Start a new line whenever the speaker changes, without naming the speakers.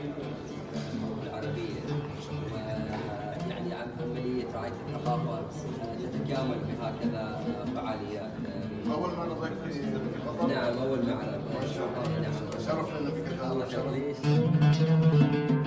العربية، ويعني عن عملية رعاية الثقافة تتكامل بهكذا فعاليات.
أول ما نضيف في قطر؟
نعم، أول معرض.
ما شاء الله.
نعم.
شرف لنا فيك.
الله يخليك.